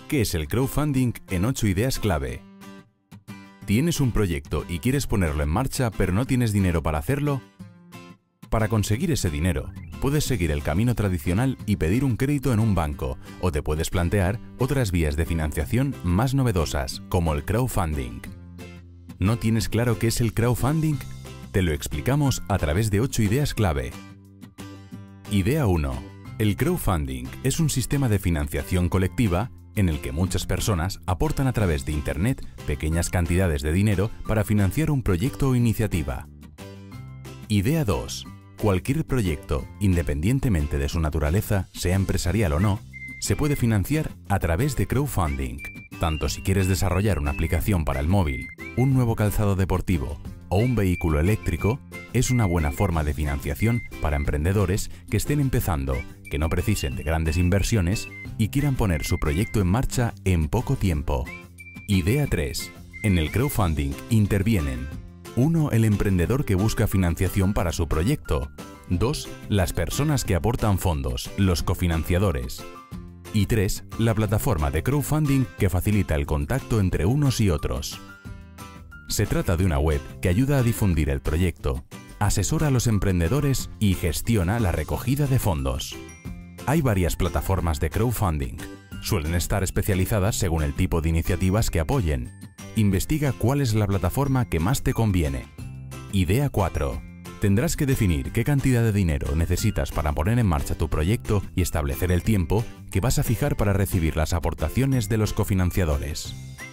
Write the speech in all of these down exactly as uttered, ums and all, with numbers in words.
¿Qué es el crowdfunding en ocho ideas clave? ¿Tienes un proyecto y quieres ponerlo en marcha pero no tienes dinero para hacerlo? Para conseguir ese dinero, puedes seguir el camino tradicional y pedir un crédito en un banco, o te puedes plantear otras vías de financiación más novedosas, como el crowdfunding. ¿No tienes claro qué es el crowdfunding? Te lo explicamos a través de ocho ideas clave. Idea uno. El crowdfunding es un sistema de financiación colectiva en el que muchas personas aportan a través de Internet pequeñas cantidades de dinero para financiar un proyecto o iniciativa. Idea dos. Cualquier proyecto, independientemente de su naturaleza, sea empresarial o no, se puede financiar a través de crowdfunding. Tanto si quieres desarrollar una aplicación para el móvil, un nuevo calzado deportivo o un vehículo eléctrico, es una buena forma de financiación para emprendedores que estén empezando, que no precisen de grandes inversiones y quieran poner su proyecto en marcha en poco tiempo. Idea tres. En el crowdfunding intervienen: uno. El emprendedor que busca financiación para su proyecto. dos. Las personas que aportan fondos, los cofinanciadores. Y tres. La plataforma de crowdfunding que facilita el contacto entre unos y otros. Se trata de una web que ayuda a difundir el proyecto, asesora a los emprendedores y gestiona la recogida de fondos. Hay varias plataformas de crowdfunding. Suelen estar especializadas según el tipo de iniciativas que apoyen. Investiga cuál es la plataforma que más te conviene. Idea cuatro. Tendrás que definir qué cantidad de dinero necesitas para poner en marcha tu proyecto y establecer el tiempo que vas a fijar para recibir las aportaciones de los cofinanciadores.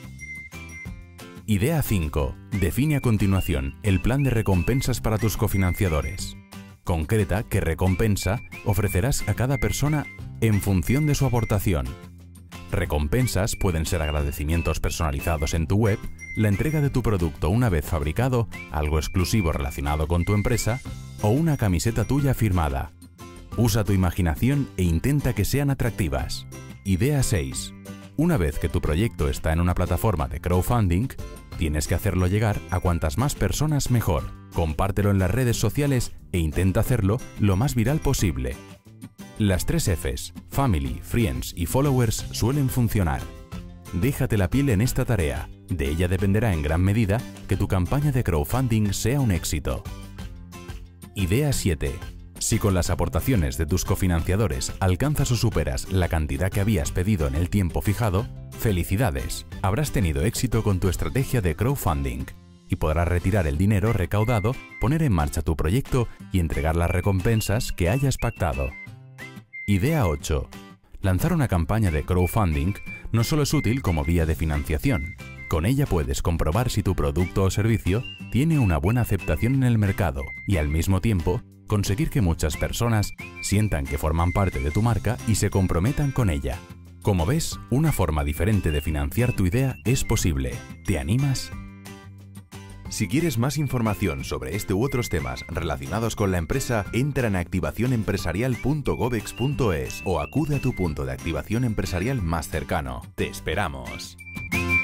Idea cinco. Define a continuación el plan de recompensas para tus cofinanciadores. Concreta qué recompensa ofrecerás a cada persona en función de su aportación. Recompensas pueden ser agradecimientos personalizados en tu web, la entrega de tu producto una vez fabricado, algo exclusivo relacionado con tu empresa o una camiseta tuya firmada. Usa tu imaginación e intenta que sean atractivas. Idea seis. Una vez que tu proyecto está en una plataforma de crowdfunding, tienes que hacerlo llegar a cuantas más personas mejor. Compártelo en las redes sociales e intenta hacerlo lo más viral posible. Las tres Fs, Family, Friends y Followers, suelen funcionar. Déjate la piel en esta tarea. De ella dependerá en gran medida que tu campaña de crowdfunding sea un éxito. Idea siete. Si con las aportaciones de tus cofinanciadores alcanzas o superas la cantidad que habías pedido en el tiempo fijado, ¡felicidades! Habrás tenido éxito con tu estrategia de crowdfunding y podrás retirar el dinero recaudado, poner en marcha tu proyecto y entregar las recompensas que hayas pactado. Idea ocho. Lanzar una campaña de crowdfunding no solo es útil como vía de financiación. Con ella puedes comprobar si tu producto o servicio tiene una buena aceptación en el mercado y al mismo tiempo conseguir que muchas personas sientan que forman parte de tu marca y se comprometan con ella. Como ves, una forma diferente de financiar tu idea es posible. ¿Te animas? Si quieres más información sobre este u otros temas relacionados con la empresa, entra en activación empresarial punto gobex punto es o acude a tu punto de activación empresarial más cercano. ¡Te esperamos!